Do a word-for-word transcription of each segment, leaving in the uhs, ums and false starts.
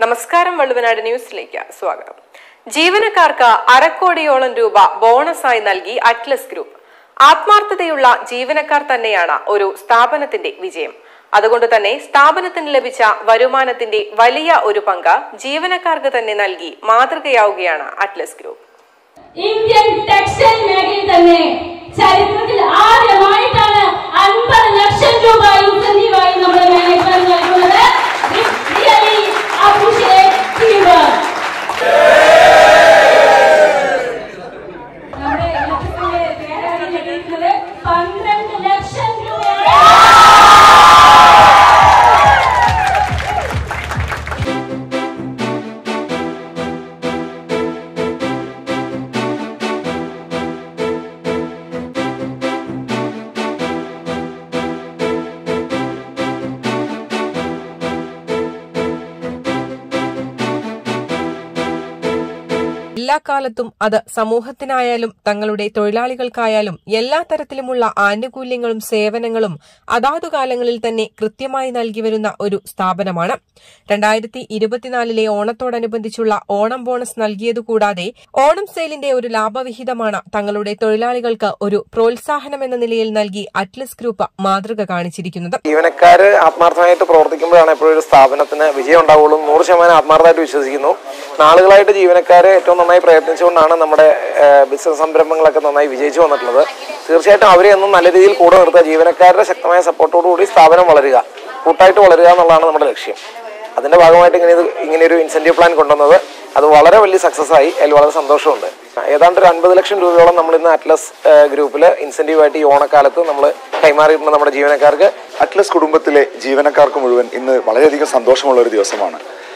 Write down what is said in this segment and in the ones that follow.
നമസ്കാരം, വള്ളുവനാട് ന്യൂസിലേക്ക് സ്വാഗതം. ജീവനക്കാർക്ക് അരക്കോടിയോളം രൂപ ബോണസായി നൽകി അറ്റ്ലസ് ഗ്രൂപ്പ്. ആത്മാർത്ഥതയുള്ള ജീവനക്കാർ തന്നെയാണ് ഒരു സ്ഥാപനത്തിന്റെ വിജയം. അതുകൊണ്ട് തന്നെ സ്ഥാപനത്തിന് ലഭിച്ച വരുമാനത്തിന്റെ വലിയ ഒരു പങ്ക് ജീവനക്കാർക്ക് തന്നെ നൽകി മാതൃകയാവുകയാണ് അറ്റ്ലസ് ഗ്രൂപ്പ്. ഇന്ത്യൻ ടെക്സ്റ്റൈൽ മേഖലയിൽ തന്നെ ചരിത്രത്തിൽ ആദ്യമായിട്ടാണ് അൻപത് ലക്ഷം രൂപ ഇൻസെന്റീവായി നമ്മുടെ മാനേജ്മെന്റ് നൽകുന്നത്. പന്ത്രണ്ട് ലക്ഷം രൂപയാണ്. എല്ലാ കാലത്തും അത് സമൂഹത്തിനായാലും തങ്ങളുടെ തൊഴിലാളികൾക്കായാലും എല്ലാ തരത്തിലുമുള്ള ആനുകൂല്യങ്ങളും സേവനങ്ങളും അതാതു കാലങ്ങളിൽ തന്നെ കൃത്യമായി നൽകി വരുന്ന ഒരു സ്ഥാപനമാണ്. രണ്ടായിരത്തി ഇരുപത്തിനാലിലെ ഓണത്തോടനുബന്ധിച്ചുള്ള ഓണം ബോണസ് നൽകിയതുകൂടാതെ ഓണം സെയിലിന്റെ ഒരു ലാഭവിഹിതമാണ് തങ്ങളുടെ തൊഴിലാളികൾക്ക് ഒരു പ്രോത്സാഹനമെന്ന നിലയിൽ നൽകി അറ്റ്ലസ് ഗ്രൂപ്പ് മാതൃക കാണിച്ചിരിക്കുന്നത്. ജീവനക്കാര് ആത്മാർത്ഥമായിട്ട് പ്രവർത്തിക്കുമ്പോഴാണ് എപ്പോഴും ഒരു സ്ഥാപനത്തിന് വിജയം ഉണ്ടാവുള്ളൂ. നൂറ് ശതമാനം ആത്മാർത്ഥമായിട്ട് വിശ്വസിക്കുന്നു. നാളുകളായിട്ട് ജീവനക്കാരെ ഏറ്റവും നന്നായി പ്രയത്നിച്ചുകൊണ്ടാണ് നമ്മുടെ ബിസിനസ് സംരംഭങ്ങളൊക്കെ നന്നായി വിജയിച്ചു വന്നിട്ടുള്ളത്. തീർച്ചയായിട്ടും അവരെ ഒന്നും നല്ല രീതിയിൽ കൂടെ നിർത്തുക, ജീവനക്കാരുടെ ശക്തമായ സപ്പോർട്ടോടുകൂടി സ്ഥാപനം വളരുക, കൂട്ടായിട്ട് വളരുക എന്നുള്ളതാണ് നമ്മുടെ ലക്ഷ്യം. അതിന്റെ ഭാഗമായിട്ട് ഇങ്ങനെ ഇങ്ങനെ ഒരു ഇൻസെന്റീവ് പ്ലാൻ കൊണ്ടുവന്നത് അത് വളരെ വലിയ സക്സസ് ആയി. അതിൽ വളരെ സന്തോഷമുണ്ട്. ഏതാണ്ട് ഒരു അൻപത് ലക്ഷം രൂപയോളം നമ്മൾ ഇന്ന് അറ്റ്ലസ് ഗ്രൂപ്പിൽ ഇൻസെന്റീവായിട്ട് ഈ ഓണക്കാലത്ത് നമ്മൾ കൈമാറിയിട്ടുണ്ട് നമ്മുടെ ജീവനക്കാർക്ക്. അറ്റ്ലസ് കുടുംബത്തിലെ ജീവനക്കാർക്ക് മുഴുവൻ ഇന്ന് വളരെയധികം സന്തോഷമുള്ള ഒരു ദിവസമാണ്.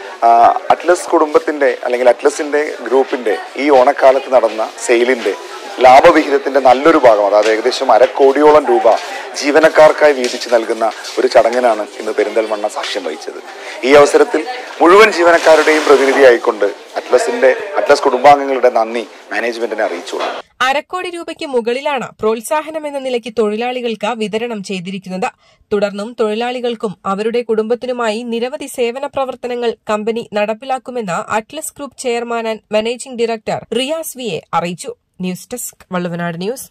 അറ്റ്ലസ് കുടുംബത്തിൻ്റെ അല്ലെങ്കിൽ അറ്റ്ലസിൻ്റെ ഗ്രൂപ്പിൻ്റെ ഈ ഓണക്കാലത്ത് നടന്ന സെയിലിൻ്റെ ലാഭവിഹിതത്തിൻ്റെ നല്ലൊരു ഭാഗം, അതായത് ഏകദേശം അരക്കോടിയോളം രൂപ ജീവനക്കാർക്കായി വീതിച്ച് നൽകുന്ന ഒരു ചടങ്ങിനാണ് ഇന്ന് പെരിന്തൽമണ്ണ സാക്ഷ്യം വഹിച്ചത്. ഈ അവസരത്തിൽ മുഴുവൻ ജീവനക്കാരുടെയും പ്രതിനിധിയായിക്കൊണ്ട് അറ്റ്ലസിന്റെ അറ്റ്ലസ് കുടുംബാംഗങ്ങളുടെ നന്ദി മാനേജ്മെന്റിനെ അറിയിച്ചു. അരക്കോടി രൂപയ്ക്ക് മുകളിലാണ് പ്രോത്സാഹനം എന്ന നിലയ്ക്ക് തൊഴിലാളികൾക്ക് വിതരണം ചെയ്തിരിക്കുന്നത്. തുടർന്നും തൊഴിലാളികൾക്കും അവരുടെ കുടുംബത്തിനുമായി നിരവധി സേവന പ്രവർത്തനങ്ങൾ കമ്പനി നടപ്പിലാക്കുമെന്ന് Atlas group chairman and managing director Riyas V A അറിയിച്ചു. News desk, Valluvanad news.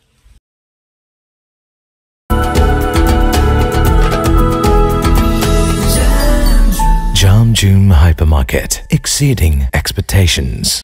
Jam June Hypermarket, exceeding expectations.